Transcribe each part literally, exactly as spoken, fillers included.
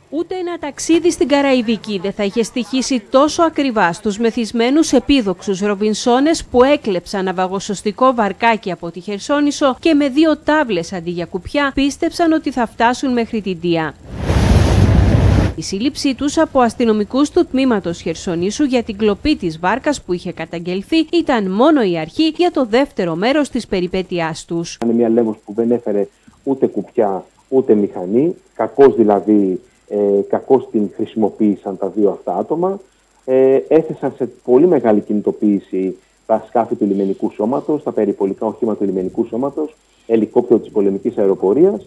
Ούτε ένα ταξίδι στην Καραϊβική δεν θα είχε στοιχήσει τόσο ακριβά στους μεθυσμένους επίδοξους Ρομπινσόνες που έκλεψαν ναυαγοσωστικό βαρκάκι από τη Χερσόνησο και με δύο τάβλες αντί για κουπιά πίστεψαν ότι θα φτάσουν μέχρι την Τία. Η σύλληψή τους από αστυνομικούς του τμήματος Χερσονήσου για την κλοπή της βάρκας που είχε καταγγελθεί ήταν μόνο η αρχή για το δεύτερο μέρος της περιπέτειάς τους. Είναι μια λέμος που δεν έφερε ούτε κουπιά ούτε μηχανή, κακώς δηλαδή, ε, κακώς την χρησιμοποίησαν τα δύο αυτά άτομα, ε, έθεσαν σε πολύ μεγάλη κινητοποίηση τα σκάφη του λιμενικού σώματος, τα περιπολικά οχήματα του λιμενικού σώματος, ελικόπτερο της πολεμικής αεροπορίας,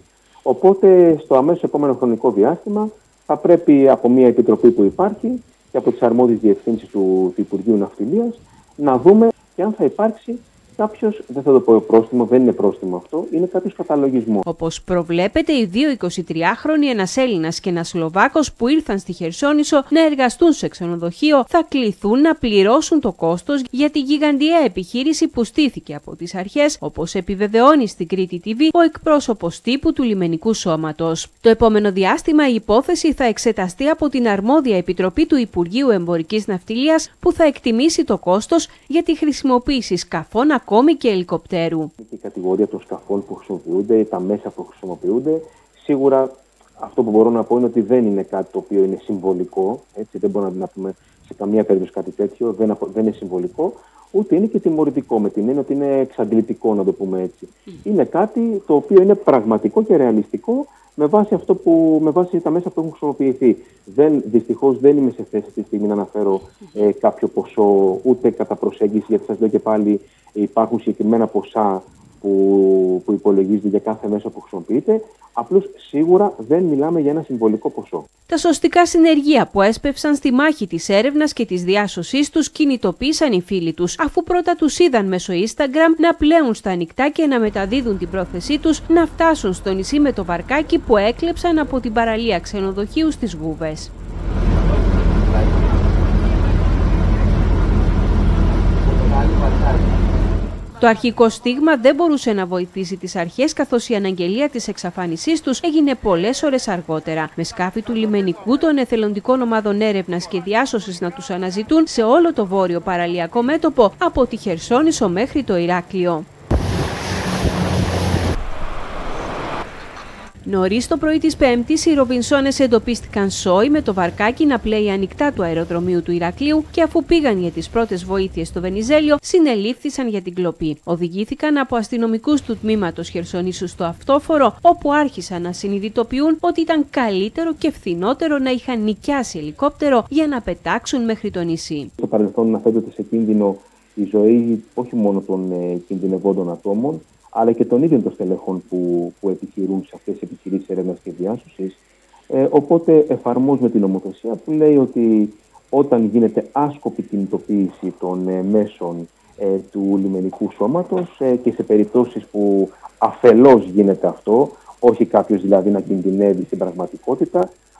οπότε στο αμέσως επόμενο χρονικό διάστημα θα πρέπει από μια επιτροπή που υπάρχει και από τις αρμόδιες διευθύνσεις του, του Υπουργείου Ναυτιλίας να δούμε και αν θα υπάρξει κάποιος, δεν θα το πω πρόστιμο, δεν είναι πρόστιμο αυτό, είναι κάποιος καταλογισμός. Όπως προβλέπεται, οι δύο εικοσιτριάχρονοι, ένας Έλληνας και ένας Σλοβάκος που ήρθαν στη Χερσόνησο να εργαστούν σε ξενοδοχείο, θα κληθούν να πληρώσουν το κόστος για τη γιγαντιαία επιχείρηση που στήθηκε από τις αρχές, όπως επιβεβαιώνει στην Κρήτη τι βι ο εκπρόσωπος τύπου του λιμενικού σώματος. Το επόμενο διάστημα η υπόθεση θα εξεταστεί από την αρμόδια επιτροπή του Υπουργείου Εμπορικής Ναυτιλίας που θα εκτιμήσει το κόστος για τη χρησιμοποίηση σκαφών ακόμη και ελικοπτέρου. Η κατηγορία των σκαφών που χρησιμοποιούνται, τα μέσα που χρησιμοποιούνται, σίγουρα αυτό που μπορώ να πω είναι ότι δεν είναι κάτι το οποίο είναι συμβολικό. Έτσι, δεν μπορούμε να πούμε σε καμία περίπτωση κάτι τέτοιο, δεν, δεν είναι συμβολικό, ούτε είναι και τιμωρητικό, με την έννοια ότι είναι εξαντλητικό, να το πούμε έτσι. Mm. Είναι κάτι το οποίο είναι πραγματικό και ρεαλιστικό με βάση, αυτό που, με βάση τα μέσα που έχουν χρησιμοποιηθεί. Δεν, δυστυχώς δεν είμαι σε θέση αυτή τη στιγμή να αναφέρω ε, κάποιο ποσό, ούτε κατά προσέγγιση, γιατί σας λέω και πάλι υπάρχουν συγκεκριμένα ποσά που, που υπολογίζονται για κάθε μέσο που χρησιμοποιείται. Απλώς σίγουρα δεν μιλάμε για ένα συμβολικό ποσό. Τα σωστικά συνεργεία που έσπευσαν στη μάχη της έρευνας και της διάσωσής τους κινητοποίησαν οι φίλοι τους, αφού πρώτα τους είδαν μέσω Instagram να πλέουν στα ανοιχτά και να μεταδίδουν την πρόθεσή τους να φτάσουν στο νησί με το βαρκάκι που έκλεψαν από την παραλία ξενοδοχείου στις Γούβες. Το αρχικό στίγμα δεν μπορούσε να βοηθήσει τις αρχές, καθώς η αναγγελία της εξαφάνισής τους έγινε πολλές ώρες αργότερα, με σκάφη του λιμενικού των εθελοντικών ομάδων έρευνας και διάσωσης να τους αναζητούν σε όλο το βόρειο παραλιακό μέτωπο, από τη Χερσόνησο μέχρι το Ηράκλειο. Νωρίς το πρωί της Πέμπτης, οι Ρομπινσόνες εντοπίστηκαν σόι με το βαρκάκι να πλέει ανοιχτά του αεροδρομίου του Ηρακλείου και αφού πήγαν για τις πρώτες βοήθειες στο Βενιζέλιο, συνελήφθησαν για την κλοπή. Οδηγήθηκαν από αστυνομικούς του τμήματος Χερσονήσου στο αυτόφορο, όπου άρχισαν να συνειδητοποιούν ότι ήταν καλύτερο και φθηνότερο να είχαν νοικιάσει ελικόπτερο για να πετάξουν μέχρι το νησί. Στο παρελθόν να θέτεται σε κίνδυνο η ζωή όχι μόνο των ε, κινδυνευόντων ατόμων, αλλά και των ίδιων των στελεχών που, που επιχειρούν σε αυτές τις επιχειρήσεις έρευνας και διάσωσης. Ε, οπότε εφαρμόζουμε την νομοθεσία που λέει ότι όταν γίνεται άσκοπη κινητοποίηση των ε, μέσων ε, του λιμενικού σώματος ε, και σε περιπτώσεις που αφελώς γίνεται αυτό, όχι κάποιος δηλαδή να κινδυνεύει στην πραγματικότητα,